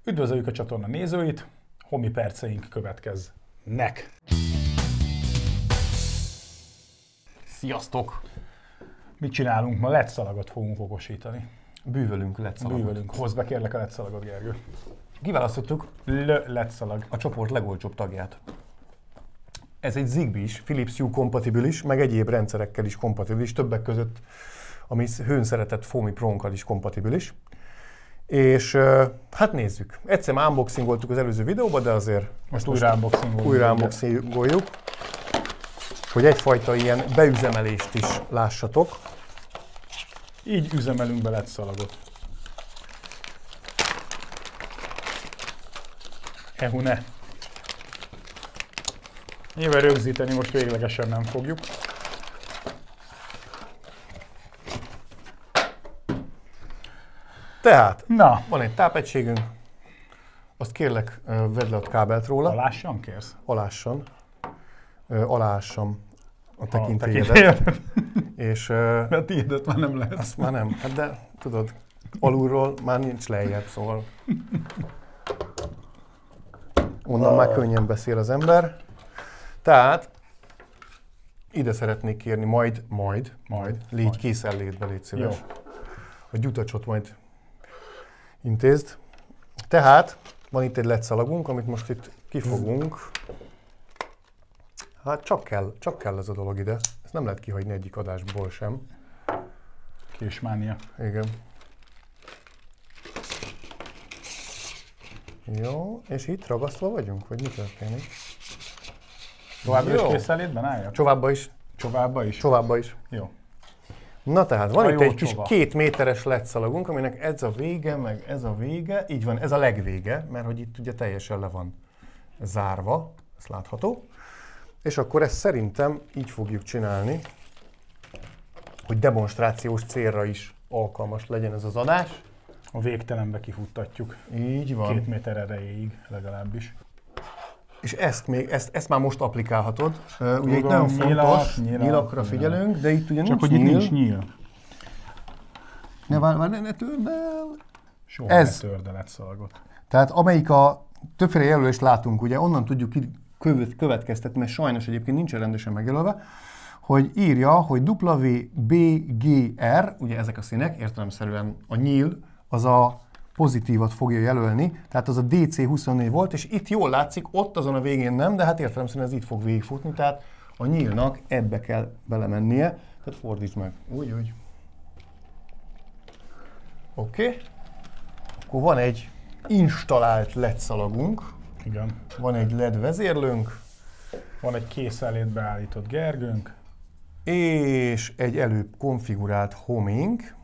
Üdvözöljük a csatorna nézőit, Homi perceink következnek. Sziasztok! Mit csinálunk? Ma LED szalagot fogunk okosítani. Bűvölünk LED szalagot. Bűvölünk. Hozd be kérlek a LED szalagot, Gergő. Kiválasztottuk LED szalag. a csoport legolcsóbb tagját. Ez egy Zigbee-s, Philips Hue kompatibilis, meg egyéb rendszerekkel is kompatibilis, többek között a mi hőn szeretett Fomi Pro-nkkal is kompatibilis. És hát nézzük. Egyszer már unboxingoltuk az előző videóban, de azért Most újra unboxingoljuk, hogy egyfajta ilyen beüzemelést is lássatok. Így üzemelünk be LED szalagot. Ne. Nyilván rögzíteni most véglegesen nem fogjuk. Tehát, Na. van egy tápegységünk, azt kérlek, vedd le a kábelt róla. Alássan kérsz? Alássan. Alássam a tekintélyedet. És, de a tiédet már nem lehet. Azt már nem, hát de tudod, alulról már nincs lejjebb, szóval onnan már könnyen beszél az ember. Tehát ide szeretnék kérni, majd, légy készenlétbe, légy szíves. Jó. A gyutacsot majd intézd. Tehát van itt egy LED szalagunk, amit most itt kifogunk. Hát csak kell ez a dolog ide. Ezt nem lehet kihagyni egyik adásból sem. Késmánia. Igen. Jó, és itt ragasztva vagyunk, vagy mi történik? Továbbra is készenlétben álljak? Csóvábbba is. Csóvábbba is? Csóvábbba is. Jó. Na tehát van itt egy csova. kis 2 méteres LED szalagunk, aminek ez a vége, meg ez a vége. Így van, ez a legvége, mert hogy itt ugye teljesen le van zárva, ez látható. És akkor ezt szerintem így fogjuk csinálni, hogy demonstrációs célra is alkalmas legyen ez az adás. A végtelenbe kifuttatjuk. Így van. 2 méter erejéig legalábbis. És ezt már most applikálhatod. Ugye itt nagyon fontos, nyílakra figyelünk, de itt ugye csak nincs hogy nyíl. itt nincs nyíl. Ne törd el! Soha ne törd el LED szalagot. Tehát amelyik a többféle jelölést látunk, ugye onnan tudjuk következtetni, mert sajnos egyébként nincsen rendesen megjelölve, hogy írja, hogy WBGR, ugye ezek a színek, értelemszerűen a nyíl, az a pozitívat fogja jelölni, tehát az a DC24 volt, és itt jól látszik, ott azon a végén nem, de hát értelemszerűen ez itt fog végigfutni, tehát a nyílnak ebbe kell belemennie, tehát fordítsd meg, úgy. Oké. Akkor van egy installált LED szalagunk, Igen. van egy LED vezérlőnk, Van egy készenlétbe állított Gergőnk, és egy előbb konfigurált homink.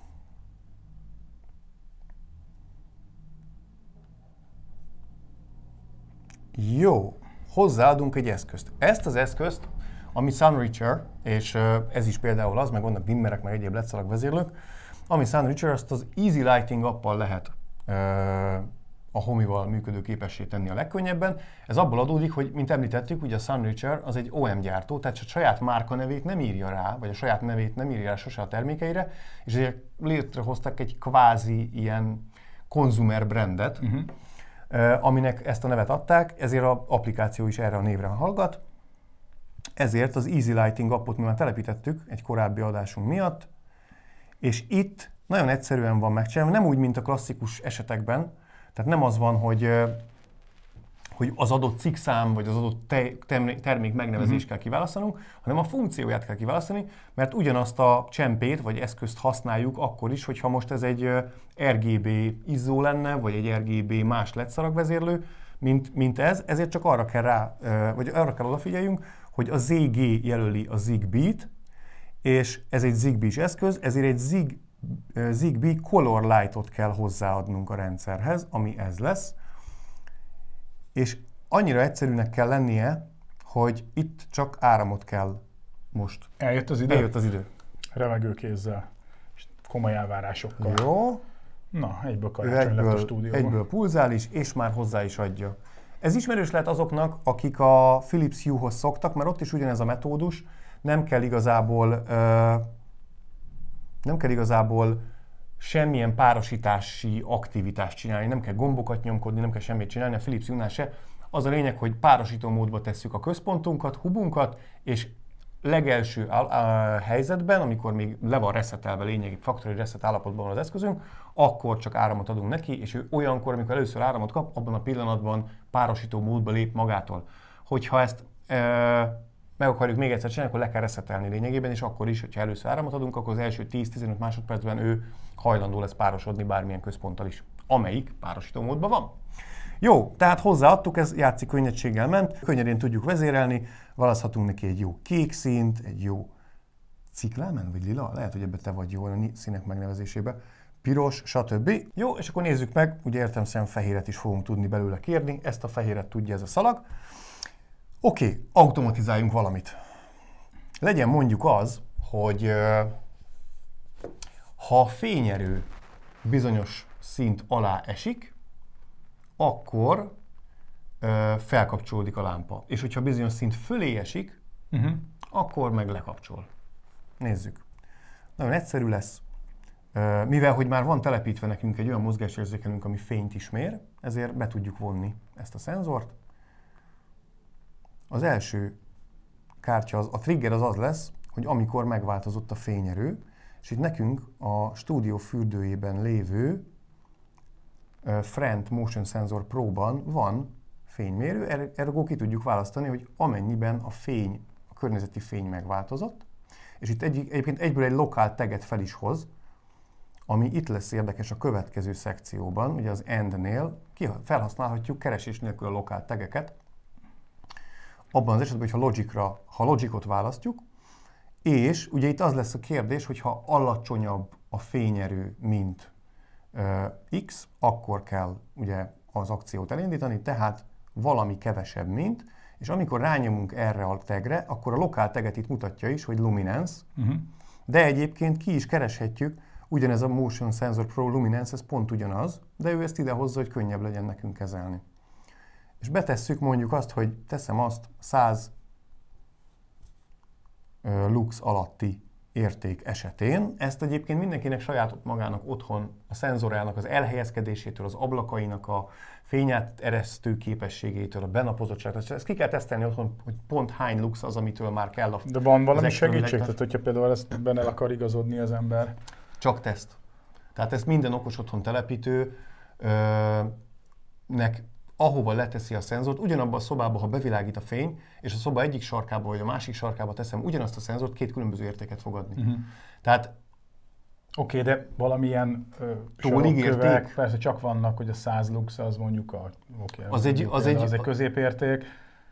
Jó, hozzáadunk egy eszközt. Ezt az eszközt, ami Sunreacher, és ez is például az, meg vannak dimmerek, meg egyéb LED szalag vezérlők, ami Sunreacher, azt az Easy Lighting appal lehet a Homival működő képessé tenni a legkönnyebben. Ez abból adódik, hogy, mint említettük, ugye a Sunreacher az egy OEM gyártó, tehát a saját márkanevét nem írja rá, vagy a saját nevét nem írja rá sose a termékeire, és ezért létrehoztak egy kvázi ilyen consumer brandet, aminek ezt a nevet adták, ezért az applikáció is erre a névre hallgat. Ezért az Easy Lighting appot mi már telepítettük egy korábbi adásunk miatt, és itt nagyon egyszerűen van megcsinálva, nem úgy, mint a klasszikus esetekben, tehát nem az van, hogy az adott cikkszám vagy az adott termék megnevezést kell kiválasztanunk, hanem a funkcióját kell kiválasztani, mert ugyanazt a csempét vagy eszközt használjuk akkor is, hogyha most ez egy RGB izzó lenne, vagy egy RGB más LED szalagvezérlő, mint ez, ezért csak arra kell vagy arra kell odafigyeljünk, hogy a ZG jelöli a Zigbee-t, és ez egy Zigbee-s eszköz, ezért egy Zigbee Color Light-ot kell hozzáadnunk a rendszerhez, ami ez lesz. És annyira egyszerűnek kell lennie, hogy itt csak áramot kell most. Eljött az idő? Eljött az idő. Remegő kézzel, és komoly elvárásokkal. Jó. Na, egyből karácsony lett a stúdióban. Egyből pulzál is, és már hozzá is adja. Ez ismerős lehet azoknak, akik a Philips Hue-hoz szoktak, mert ott is ugyanez a metódus, nem kell igazából semmilyen párosítási aktivitást csinálni, nem kell gombokat nyomkodni, nem kell semmit csinálni, a Philips Hue-nál se. Az a lényeg, hogy párosító módba tesszük a központunkat, hubunkat, és legelső helyzetben, amikor még le van reszetelve lényegi factory reset állapotban van az eszközünk, akkor csak áramot adunk neki, és ő olyankor, amikor először áramot kap, abban a pillanatban párosító módba lép magától. Hogyha ezt meg akarjuk még egyszer csinálni, akkor le kell reszetelni lényegében, és akkor is, hogyha először áramot adunk, akkor az első 10-15 másodpercben ő hajlandó lesz párosodni bármilyen központtal is, amelyik párosító módban van. Jó, tehát hozzáadtuk, ez játszik könnyedséggel ment, könnyedén tudjuk vezérelni, választhatunk neki egy jó kék színt, egy jó ciklámen, vagy lila, lehet, hogy ebbe te vagy jó a színek megnevezésébe, piros, stb. Jó, és akkor nézzük meg, ugye értelemszerűen fehéret is fogunk tudni belőle kérni, ezt a fehéret tudja ez a szalag. Oké, automatizáljunk valamit. Legyen mondjuk az, hogy ha a fényerő bizonyos szint alá esik, akkor felkapcsolódik a lámpa. És hogyha bizonyos szint fölé esik, akkor meg lekapcsol. Nézzük. Nagyon egyszerű lesz. Mivel, hogy már van telepítve nekünk egy olyan mozgásérzékelőnk, ami fényt is mér, ezért be tudjuk vonni ezt a szenzort. Az első kártya, a trigger az lesz, hogy amikor megváltozott a fényerő, és itt nekünk a stúdió fürdőjében lévő Frent Motion Sensor Pro-ban van fénymérő, ergo ki tudjuk választani, hogy amennyiben a környezeti fény megváltozott, és itt egyébként egyből egy lokál taget fel is hoz, ami itt lesz érdekes a következő szekcióban, ugye az End-nél felhasználhatjuk keresés nélkül a lokál tageket, abban az esetben, hogyha ha Logicot választjuk, és ugye itt az lesz a kérdés, hogy ha alacsonyabb a fényerő, mint X, akkor kell ugye az akciót elindítani, tehát valami kevesebb, mint, és amikor rányomunk erre a tagre, akkor a lokál taget itt mutatja is, hogy Luminance, de egyébként ki is kereshetjük, ugyanez a Motion Sensor Pro Luminance, ez pont ugyanaz, de ő ezt ide hozza, hogy könnyebb legyen nekünk kezelni. És betesszük mondjuk azt, hogy teszem azt 100 lux alatti érték esetén. Ezt egyébként mindenkinek saját magának otthon a szenzorának az elhelyezkedésétől, az ablakainak a fényáteresztő képességétől, a benapozottságtól. Ezt ki kell tesztelni otthon, hogy pont hány lux az, amitől már kell a... De van valami segítség, tehát hogyha például ezt benne akar igazodni az ember? Csak teszt. Tehát ezt minden okos otthon telepítőnek ahova leteszi a szenzort, ugyanabban a szobában, ha bevilágít a fény, és a szoba egyik sarkába vagy a másik sarkába teszem ugyanazt a szenzort, két különböző értéket fog adni. Tehát Oké, de valamilyen sarokkövek, persze csak vannak, hogy a 100 lux az mondjuk az egy középérték.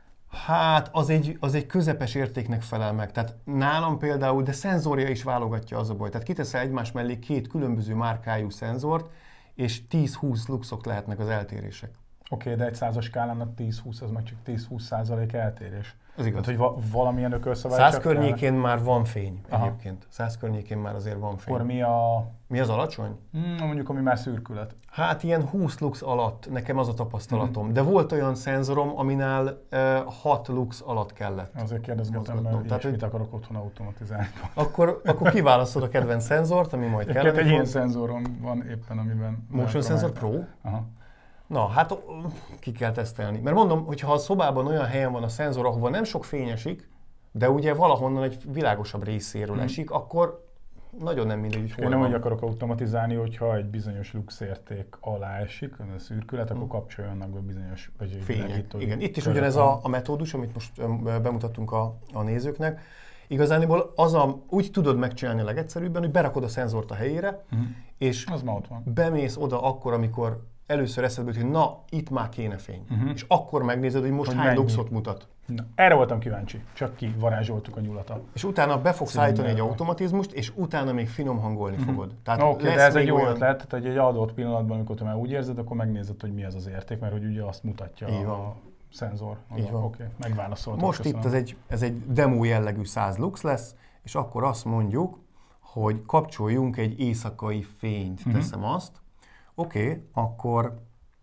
Hát az egy közepes értéknek felel meg. Tehát nálam például, de szenzorja is válogatja, az a baj. Tehát kiteszel egymás mellé két különböző márkájú szenzort, és 10-20 luxok lehetnek az eltérések. Oké, de egy 100-as skálán a 10-20 az meg csak 10-20% eltérés. Ez igaz. Tehát, hogy valamilyen ökölszabály 100 környékén már van fény egyébként. 100 környékén már azért van fény. Akkor mi az alacsony? Mondjuk, ami már szürkület. Hát ilyen 20 lux alatt, nekem az a tapasztalatom. De volt olyan szenzorom, aminál 6 lux alatt kellett. Azért kérdezgetem, mert mit akarok otthon automatizálni. Akkor kiválasztod a kedvenc szenzort, ami majd kell. Egy ilyen szenzorom van éppen, amiben... Motion Sensor Pro? Aha. Na, hát ki kell tesztelni. Mert mondom, hogy ha a szobában olyan helyen van a szenzor, ahova nem sok fény esik, de ugye valahonnan egy világosabb részéről esik, akkor nagyon nem mindegy, hogy hol Én nem van. úgy akarok automatizálni, hogyha egy bizonyos lux érték alá esik, a szürkület, akkor kapcsoljanak be bizonyos fények. Igen, itt is ugyanez a metódus, amit most bemutattunk a nézőknek. Igazániból úgy tudod megcsinálni a legegyszerűbben, hogy berakod a szenzort a helyére, és az már ott van. Bemész oda akkor, amikor először eszedbe jut, hogy na, itt már kéne fény. És akkor megnézed, hogy most hány luxot mutat. Na, erre voltam kíváncsi, csak kivarázsoltuk a nyulatot. És utána be fogsz állítani egy automatizmust, és utána még finom hangolni fogod. Oké, de ez egy jó ötlet, tehát egy adott pillanatban, amikor te már úgy érzed, akkor megnézed, hogy mi az az érték, mert hogy ugye azt mutatja a szenzor. Oké, megválaszoltam. Most köszönöm. Itt ez egy demo jellegű 100 lux lesz, és akkor azt mondjuk, hogy kapcsoljunk egy éjszakai fényt. Teszem azt. Oké, akkor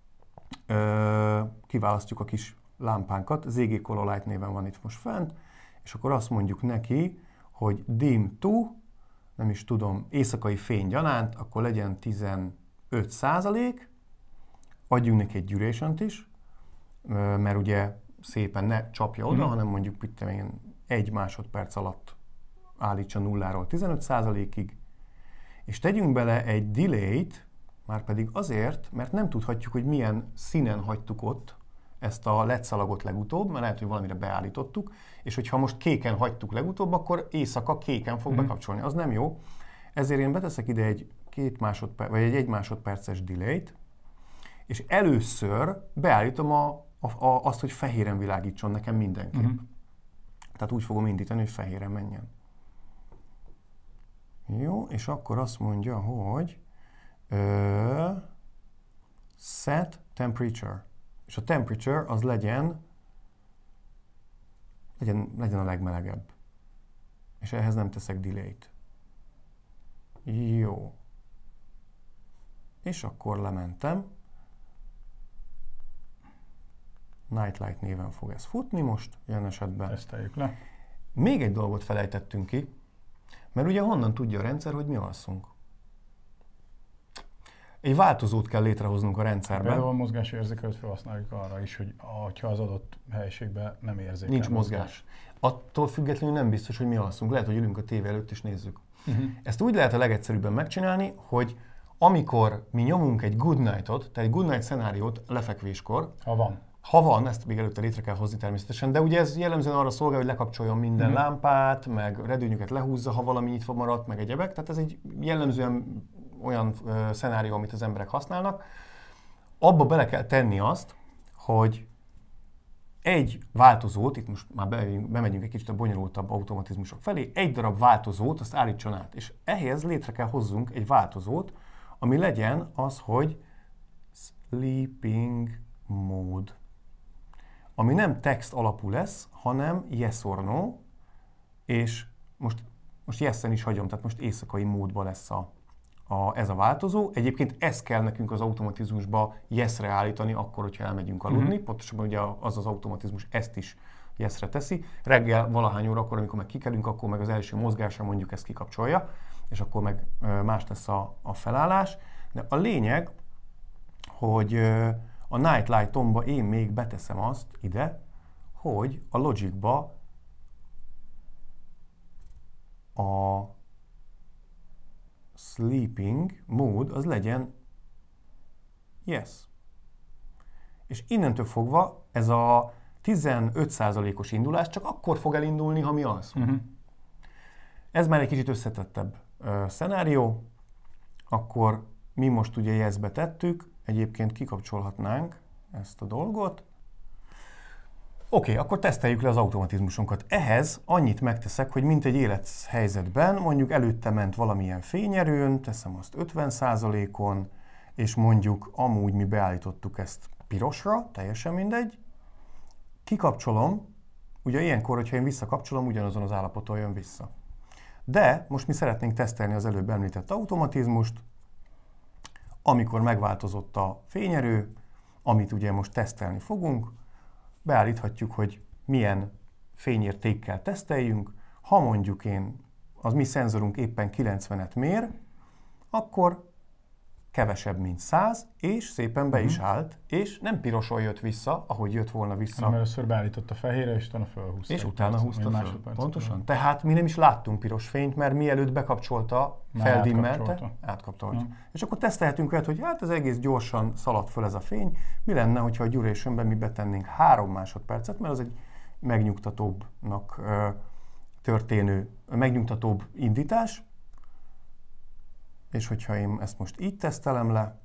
kiválasztjuk a kis lámpánkat, ZG Color Light néven van itt most fent, és akkor azt mondjuk neki, hogy dim to nem is tudom, éjszakai fény gyanánt, akkor legyen 15%, adjunk neki egy duration-t is, mert ugye szépen ne csapja oda, hanem mondjuk 1 másodperc alatt állítsa 0-ról 15%-ig, és tegyünk bele egy delay-t, már pedig azért, mert nem tudhatjuk, hogy milyen színen hagytuk ott ezt a LED szalagot legutóbb, mert lehet, hogy valamire beállítottuk, és hogyha most kéken hagytuk legutóbb, akkor éjszaka kéken fog bekapcsolni. Az nem jó. Ezért én beteszek ide egy 1 másodperces delay-t, és először beállítom azt, hogy fehéren világítson nekem mindenképp. Tehát úgy fogom indítani, hogy fehéren menjen. Jó, és akkor azt mondja, hogy set temperature. És a temperature az legyen a legmelegebb. És ehhez nem teszek delay-t. Jó. És akkor lementem. Nightlight néven fog ez futni most, jelen esetben. Teszteljük le. Még egy dolgot felejtettünk ki, mert ugye honnan tudja a rendszer, hogy mi alszunk? Egy változót kell létrehoznunk a rendszerben. Például a mozgásérzékelőt felhasználjuk arra is, hogy ha az adott helyiségben nem érzékel. Nincs mozgás. Attól függetlenül nem biztos, hogy mi alszunk. Lehet, hogy ülünk a tévé előtt és nézzük. Ezt úgy lehet a legegyszerűbben megcsinálni, hogy amikor mi nyomunk egy good night-ot, tehát egy good night szenáriót lefekvéskor, ha van, ezt még előtte létre kell hozni természetesen, de ugye ez jellemzően arra szolgál, hogy lekapcsoljon minden lámpát, meg redőnyöket lehúzza, ha valami nyitva maradt, meg egyebek. Tehát ez egy jellemzően olyan szenárió, amit az emberek használnak. Abba bele kell tenni azt, hogy egy változót, itt most már bemegyünk egy kicsit a bonyolultabb automatizmusok felé, egy darab változót azt állítson át. És ehhez létre kell hozzunk egy változót, ami legyen az, hogy sleeping mode. Ami nem text alapú lesz, hanem yes or no, és most yes-en is hagyom, tehát most éjszakai módban lesz ez a változó. Egyébként ezt kell nekünk az automatizmusba yes-re állítani, akkor, hogyha elmegyünk aludni. Pontosabban ugye az automatizmus ezt is yes-re teszi. Reggel valahány órakor, amikor meg kikelünk, akkor meg az első mozgásra mondjuk ezt kikapcsolja, és akkor meg más lesz a felállás. De a lényeg, hogy a Nightlight-omba én még beteszem azt ide, hogy a Logicba a sleeping mode az legyen yes. És innentől fogva ez a 15%-os indulás csak akkor fog elindulni, ha mi alszunk. Ez már egy kicsit összetettebb szenárió, akkor mi most ugye yes-be tettük, egyébként kikapcsolhatnánk ezt a dolgot. Oké, akkor teszteljük le az automatizmusunkat. Ehhez annyit megteszek, hogy mint egy élethelyzetben, mondjuk előtte ment valamilyen fényerőn, teszem azt 50%-on, és mondjuk amúgy mi beállítottuk ezt pirosra, teljesen mindegy. Kikapcsolom, ugye ilyenkor, hogyha én visszakapcsolom, ugyanazon az állapoton jön vissza. De most mi szeretnénk tesztelni az előbb említett automatizmust, amikor megváltozott a fényerő, amit ugye most tesztelni fogunk, beállíthatjuk, hogy milyen fényértékkel teszteljünk. Ha mondjuk az mi szenzorunk éppen 90-et mér, akkor kevesebb, mint 100, és szépen be is állt, és nem piroson jött vissza, ahogy jött volna vissza. Hanem először beállított a fehérre, és utána felhúzta. És utána húzta föl. Pontosan. Tehát mi nem is láttunk piros fényt, mert mielőtt bekapcsolta, feldimmelte, átkapcsolta. És akkor tesztelhetünk olyat, hogy hát ez egész gyorsan szaladt föl ez a fény. Mi lenne, hogyha a durationben mi betennénk 3 másodpercet, mert az egy megnyugtatóbbnak történő, megnyugtatóbb indítás. És hogyha én ezt most így tesztelem le,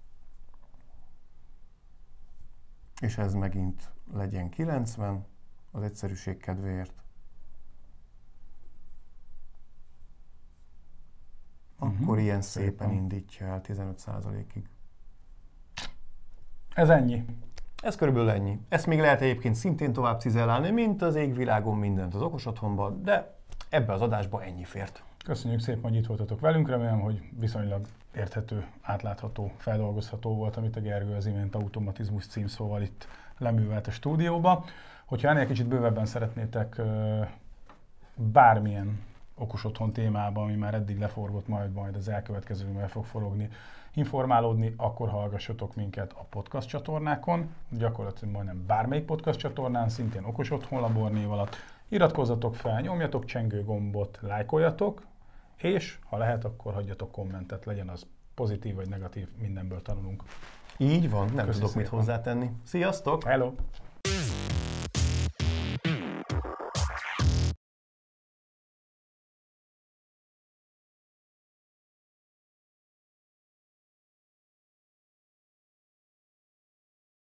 és ez megint legyen 90, az egyszerűség kedvéért, akkor ilyen szépen indítja el 15%-ig. Ez ennyi. Ez körülbelül ennyi. Ezt még lehet egyébként szintén tovább cizellálni, mint az égvilágon mindent az okos otthonban, de ebbe az adásba ennyi fért. Köszönjük szépen, hogy itt voltatok velünk, remélem, hogy viszonylag érthető, átlátható, feldolgozható volt, amit a Gergő az imént automatizmus címszóval itt leművelt a stúdióba. Hogyha ennél kicsit bővebben szeretnétek bármilyen okos otthon témában, ami már eddig leforgott, majd az elkövetkezőben fog forogni, informálódni, akkor hallgassatok minket a podcast csatornákon, gyakorlatilag majdnem bármelyik podcast csatornán, szintén Okos Otthon Labor név alatt. Iratkozzatok fel, nyomjatok csengő gombot, lájkoljatok, és ha lehet, akkor hagyjatok kommentet, legyen az pozitív vagy negatív, mindenből tanulunk. Így van, nem tudok mit hozzátenni. Sziasztok! Hello!